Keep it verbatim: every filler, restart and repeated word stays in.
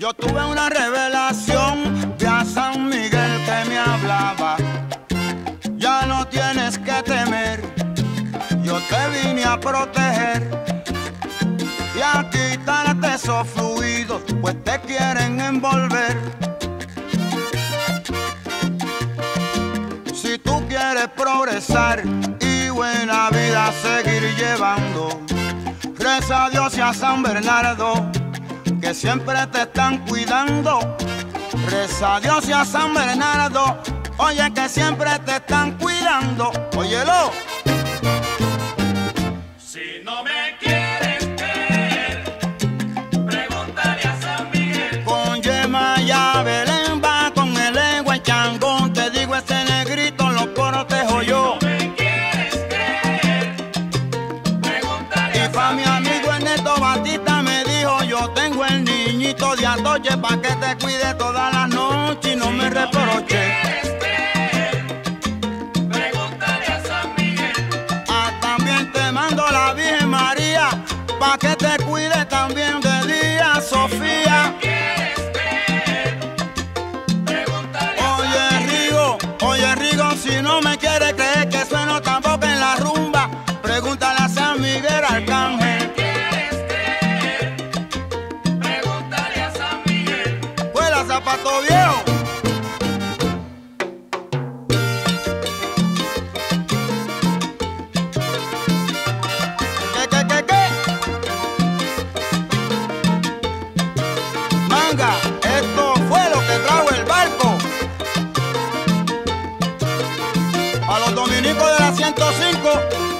Yo tuve una revelación de a San Miguel que me hablaba. Ya no tienes que temer, yo te vine a proteger y a quitarte esos fluidos, pues te quieren envolver. Si tú quieres progresar y buena vida seguir llevando, reza a Dios y a San Bernardo, que siempre te están cuidando. Reza a Dios y a San Bernardo, oye, que siempre te están cuidando. Óyelo. Si no me quieres ver, pregúntale a San Miguel. Con yema ya Belén va, con el lengua y changón, te digo, ese negrito lo protejo yo. Si no me quieres ver, pregúntale a Y pa' San mi Miguel. amigo Ernesto Batista me dijo, yo tengo el niñito de Atoche pa' que te cuide todas las noches y no me reproche. La Virgen María, pa' que te cuide también de día, Sofía. Oye, Rigo, oye, Rigo, si no me quieres creer que sueno tampoco en la rumba, pregúntale a San Miguel Arcangel. Pregúntale a San Miguel. Pues la zapato viejo. Esto fue lo que trajo el barco. A los dominicos de la ciento cinco.